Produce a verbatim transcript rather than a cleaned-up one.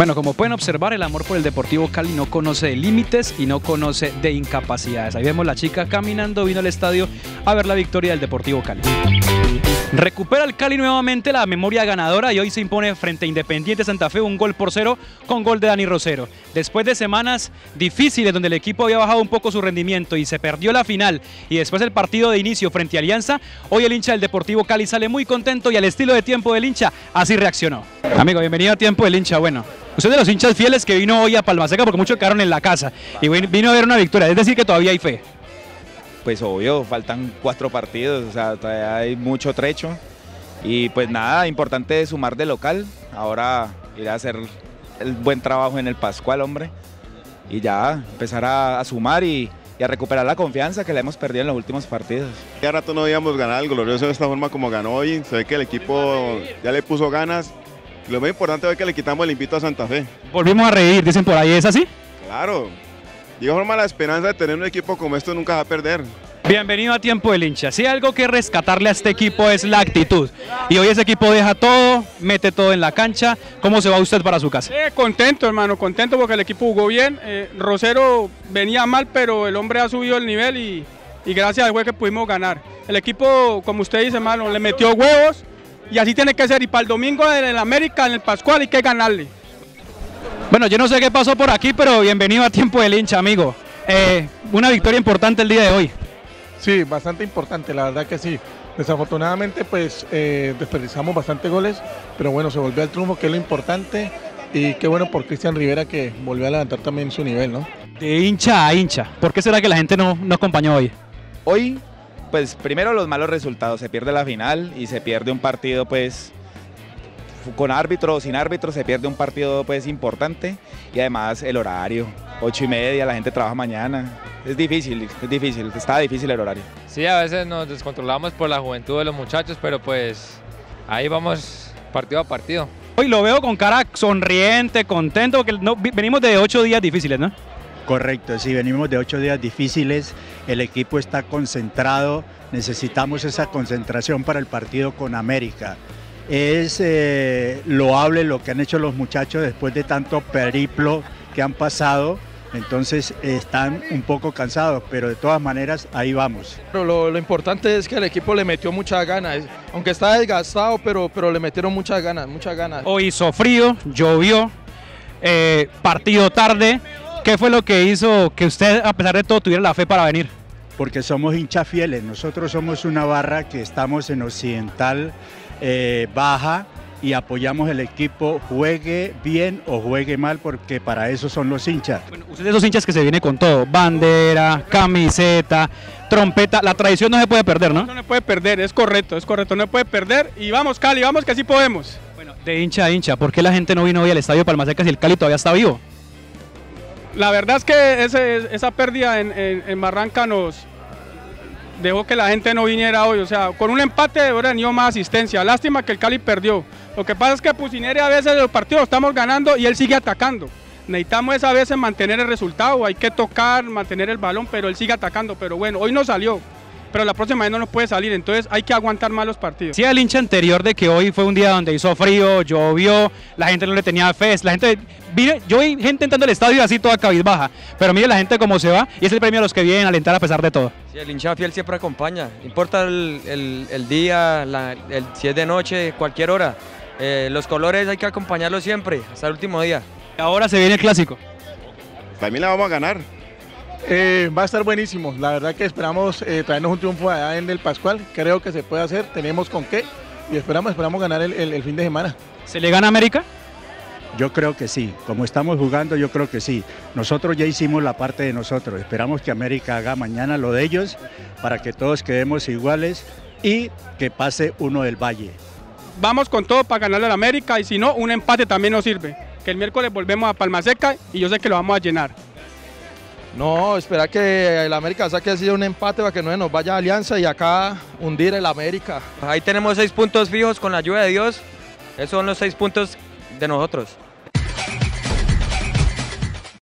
Bueno, como pueden observar, el amor por el Deportivo Cali no conoce de límites y no conoce de incapacidades. Ahí vemos la chica caminando, vino al estadio a ver la victoria del Deportivo Cali. Recupera el Cali nuevamente la memoria ganadora y hoy se impone frente a Independiente Santa Fe un gol por cero con gol de Dani Rosero. Después de semanas difíciles donde el equipo había bajado un poco su rendimiento y se perdió la final y después el partido de inicio frente a Alianza, hoy el hincha del Deportivo Cali sale muy contento y al estilo de Tiempo del Hincha así reaccionó. Amigo, bienvenido a Tiempo del Hincha. Bueno, usted es de los hinchas fieles que vino hoy a Palmaseca porque muchos quedaron en la casa y vino a ver una victoria, es decir que todavía hay fe. Pues obvio, faltan cuatro partidos, o sea, todavía hay mucho trecho y pues nada, importante sumar de local, ahora ir a hacer el buen trabajo en el Pascual, hombre, y ya empezar a, a sumar y, y a recuperar la confianza que le hemos perdido en los últimos partidos. Ya rato no habíamos ganado el glorioso de esta forma como ganó hoy, se ve que el equipo ya le puso ganas, y lo más importante es que le quitamos el invito a Santa Fe. Volvimos a reír, dicen por ahí, ¿es así? Claro. De igual forma la esperanza de tener un equipo como esto nunca va a perder. Bienvenido a Tiempo del Hincha. Si hay algo que rescatarle a este equipo es la actitud. Y hoy ese equipo deja todo, mete todo en la cancha. ¿Cómo se va usted para su casa? Eh, contento, hermano, contento porque el equipo jugó bien. Eh, Rosero venía mal, pero el hombre ha subido el nivel y, y gracias al juez que pudimos ganar. El equipo, como usted dice, hermano, le metió huevos y así tiene que ser. Y para el domingo en el América, en el Pascual, hay que ganarle. Bueno, yo no sé qué pasó por aquí, pero bienvenido a Tiempo del Hincha, amigo. Eh, una victoria importante el día de hoy. Sí, bastante importante, la verdad que sí. Desafortunadamente, pues eh, desperdiciamos bastante goles, pero bueno, se volvió al triunfo, que es lo importante. Y qué bueno por Cristian Rivera, que volvió a levantar también su nivel, ¿no? De hincha a hincha. ¿Por qué será que la gente no, no acompañó hoy? Hoy, pues primero los malos resultados, se pierde la final y se pierde un partido, pues con árbitro o sin árbitro, se pierde un partido pues importante y además el horario, ocho y media, la gente trabaja mañana, es difícil, es difícil, está difícil el horario. Sí, a veces nos descontrolamos por la juventud de los muchachos, pero pues ahí vamos partido a partido. Hoy lo veo con cara sonriente, contento, porque no, venimos de ocho días difíciles, ¿no? Correcto, sí, venimos de ocho días difíciles, el equipo está concentrado, necesitamos esa concentración para el partido con América. Es eh, loable lo que han hecho los muchachos después de tanto periplo que han pasado, entonces están un poco cansados, pero de todas maneras ahí vamos. Pero lo, lo importante es que el equipo le metió muchas ganas, aunque está desgastado, pero, pero le metieron muchas ganas, muchas ganas. Hoy hizo frío, llovió, eh, partido tarde. ¿Qué fue lo que hizo que usted, a pesar de todo, tuviera la fe para venir? Porque somos hinchas fieles, nosotros somos una barra que estamos en Occidental eh, Baja y apoyamos el equipo, juegue bien o juegue mal, porque para eso son los hinchas. Bueno, usted es de esos hinchas que se viene con todo, bandera, camiseta, trompeta, la tradición no se puede perder, ¿no? No se puede perder, es correcto, es correcto, no se puede perder y vamos Cali, vamos que así podemos. Bueno, de hincha a hincha, ¿por qué la gente no vino hoy al estadio Palmaseca si el Cali todavía está vivo? La verdad es que ese, esa pérdida en, en, en Barranca nos dejó que la gente no viniera hoy, o sea, con un empate hubiera tenido más asistencia, lástima que el Cali perdió. Lo que pasa es que Pusineri a veces los partidos estamos ganando y él sigue atacando. Necesitamos esa veces mantener el resultado, hay que tocar, mantener el balón, pero él sigue atacando, pero bueno, hoy no salió. Pero la próxima vez no nos puede salir, entonces hay que aguantar más los partidos. Sí, el hincha anterior de que hoy fue un día donde hizo frío, llovió, la gente no le tenía fe, la gente, vine, yo vi gente entrando al estadio así toda cabizbaja, pero mire la gente cómo se va y es el premio a los que vienen a alentar a pesar de todo. Sí, el hincha fiel siempre acompaña, importa el, el, el día, la, el, si es de noche, cualquier hora, eh, los colores hay que acompañarlos siempre, hasta el último día. Ahora se viene el clásico. También la vamos a ganar. Eh, va a estar buenísimo, la verdad que esperamos eh, traernos un triunfo allá en el Pascual, creo que se puede hacer, tenemos con qué y esperamos, esperamos ganar el, el, el fin de semana. ¿Se le gana a América? Yo creo que sí, como estamos jugando yo creo que sí. Nosotros ya hicimos la parte de nosotros, esperamos que América haga mañana lo de ellos para que todos quedemos iguales y que pase uno del Valle. Vamos con todo para ganarle al América y si no, un empate también nos sirve. Que el miércoles volvemos a Palmaseca y yo sé que lo vamos a llenar. No, espera que el América saque así un empate para que no nos vaya a Alianza y acá hundir el América. Ahí tenemos seis puntos fijos con la ayuda de Dios, esos son los seis puntos de nosotros.